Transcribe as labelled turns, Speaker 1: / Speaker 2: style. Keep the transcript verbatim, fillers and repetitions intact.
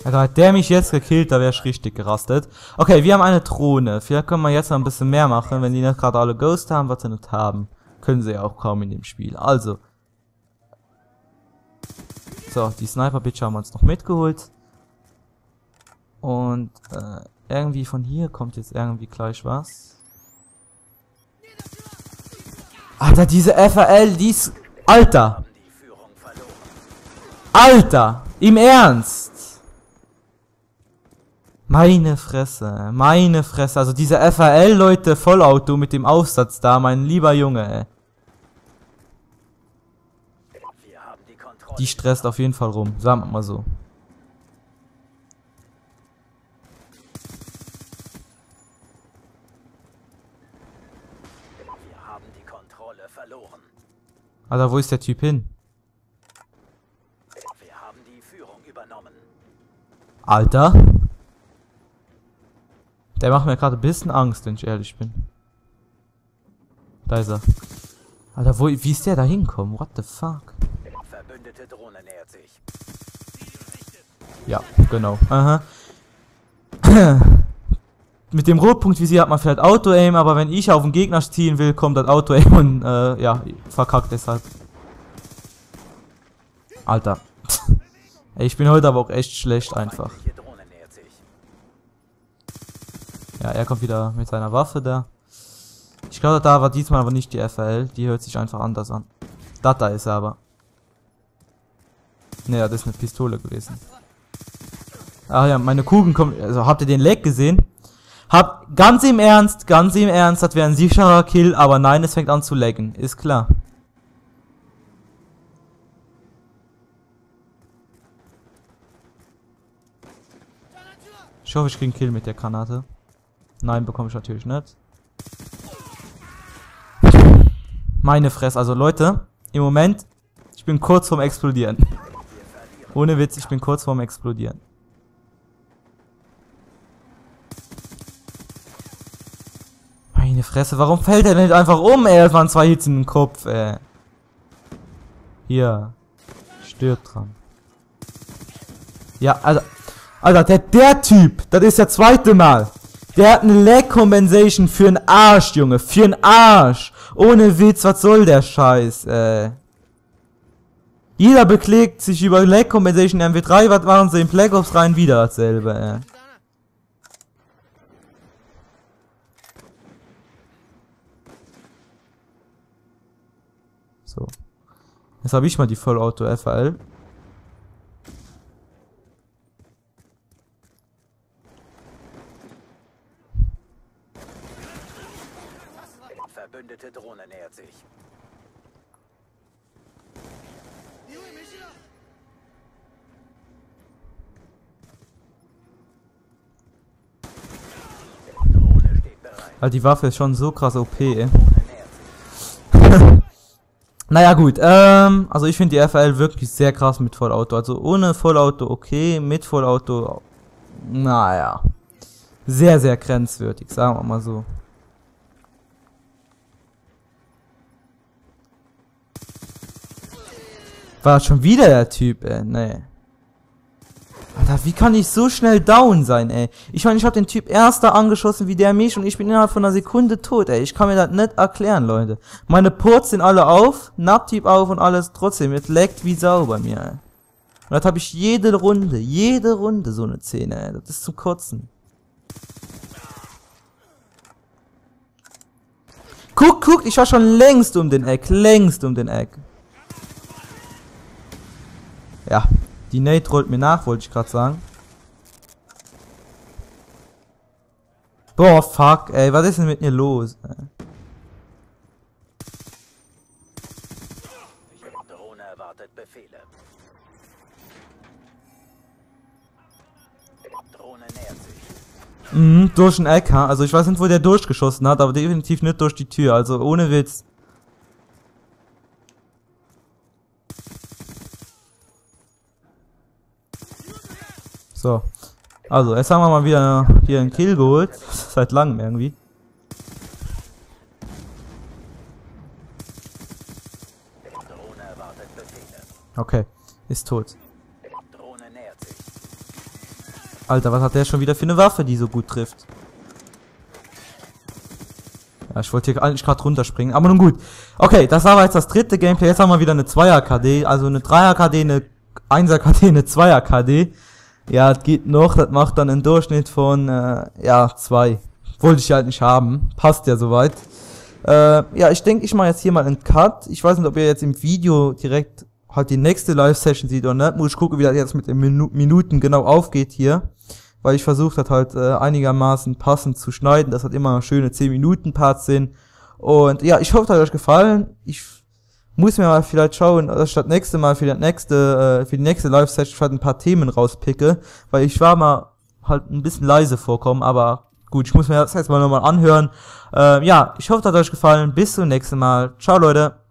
Speaker 1: Also hat der mich jetzt gekillt, da wäre ich richtig gerastet. Okay, wir haben eine Drohne. Vielleicht können wir jetzt noch ein bisschen mehr machen, wenn die nicht gerade alle Ghost haben, was sie nicht haben. Können sie ja auch kaum in dem Spiel. Also. So, die Sniper-Bitch haben wir uns noch mitgeholt. Und äh, irgendwie von hier kommt jetzt irgendwie gleich was. Alter, diese F R L, die ist... Alter! Alter! Im Ernst! Meine Fresse, meine Fresse. Also diese F R L, Leute, Vollauto mit dem Aufsatz da, mein lieber Junge, ey. Die stresst auf jeden Fall rum, sagen wir mal so.
Speaker 2: Wir haben die Kontrolle verloren.
Speaker 1: Alter, wo ist der Typ hin?
Speaker 2: Wir haben die Führung übernommen.
Speaker 1: Alter? Der macht mir gerade ein bisschen Angst, wenn ich ehrlich bin. Da ist er. Alter, wo, wie ist der da hingekommen? What the fuck?
Speaker 2: Verbündete Drohne nähert sich.
Speaker 1: Ja, genau. Aha. Mit dem Rotpunkt-Visier hat man vielleicht Auto-Aim, aber wenn ich auf den Gegner ziehen will, kommt das Auto-Aim und, äh, ja, verkackt deshalb. Alter. Ey, ich bin heute aber auch echt schlecht einfach. Ja, er kommt wieder mit seiner Waffe da. Ich glaube, da war diesmal aber nicht die F R L. Die hört sich einfach anders an. Das da ist er aber. Ne, das ist eine Pistole gewesen. Ach ja, meine Kugeln kommen... Also, habt ihr den Lag gesehen? Hab... Ganz im Ernst, ganz im Ernst, das wäre ein sicherer Kill, aber nein, es fängt an zu laggen. Ist klar. Ich hoffe, ich kriege einen Kill mit der Granate. Nein, bekomme ich natürlich nicht. Meine Fresse, also Leute, im Moment, ich bin kurz vorm Explodieren. Ohne Witz, ich bin kurz vorm Explodieren. Meine Fresse, warum fällt er denn nicht einfach um, ey? Das waren zwei Hits in den Kopf, ey. Hier. Stirb dran. Ja, also, Alter, der, der Typ, das ist der zweite Mal. Der hat eine Lag Compensation für einen Arsch, Junge. Für einen Arsch. Ohne Witz, was soll der Scheiß, ey. Jeder beklägt sich über Lag Compensation in M W drei, was machen sie in Black Ops rein? Wieder dasselbe, ey. So. Jetzt habe ich mal die Vollauto F R L.
Speaker 2: Verbündete Drohne nähert sich. Drohne steht bereit.
Speaker 1: Weil die Waffe ist schon so krass O P, ey. Naja gut, ähm, also ich finde die F R L wirklich sehr krass mit Vollauto. Also ohne Vollauto okay, mit Vollauto, naja, sehr, sehr grenzwertig, sagen wir mal so. War das schon wieder der Typ, ey, nee. Alter, wie kann ich so schnell down sein, ey? Ich meine, ich habe den Typ erster angeschossen wie der mich und ich bin innerhalb von einer Sekunde tot, ey. Ich kann mir das nicht erklären, Leute. Meine Ports sind alle auf, Nabtyp auf und alles trotzdem. Es laggt wie Sau bei mir, ey. Und das habe ich jede Runde, jede Runde so eine Szene, ey. Das ist zum Kotzen. Guck, guck, ich war schon längst um den Eck, längst um den Eck. Ja, die Nate rollt mir nach, wollte ich gerade sagen. Boah, fuck, ey, was ist denn mit mir los? Ey?
Speaker 2: Drohne erwartet Befehle. Drohne nähert sich.
Speaker 1: Mhm, durch den Eck, ha? Also ich weiß nicht, wo der durchgeschossen hat, aber definitiv nicht durch die Tür, also ohne Witz. So. Also, jetzt haben wir mal wieder hier einen Kill geholt. Seit langem irgendwie. Okay, ist tot.
Speaker 2: Drohne nähert sich.
Speaker 1: Alter, was hat der schon wieder für eine Waffe, die so gut trifft? Ja, ich wollte hier eigentlich gerade runterspringen, aber nun gut. Okay, das war jetzt das dritte Gameplay. Jetzt haben wir wieder eine Zweier K D, also eine Dreier K D, eine Einser K D, eine Zweier K D. Ja, das geht noch, das macht dann einen Durchschnitt von, äh, ja, zwei. Wollte ich halt nicht haben, passt ja soweit. Äh, ja, ich denke, ich mache jetzt hier mal einen Cut. Ich weiß nicht, ob ihr jetzt im Video direkt halt die nächste Live-Session sieht oder nicht. Muss ich gucken, wie das jetzt mit den Minu Minuten genau aufgeht hier. Weil ich versucht hat halt äh, einigermaßen passend zu schneiden, dass halt immer schöne zehn Minuten Parts sind. Und ja, ich hoffe, es hat euch gefallen. Ich muss mir mal vielleicht schauen, dass ich das nächste Mal für, das nächste, äh, für die nächste Live-Session halt ein paar Themen rauspicke. Weil ich war mal halt ein bisschen leise vorkommen, aber gut, ich muss mir das jetzt mal nochmal anhören. Äh, ja, ich hoffe, es hat euch gefallen. Bis zum nächsten Mal. Ciao, Leute.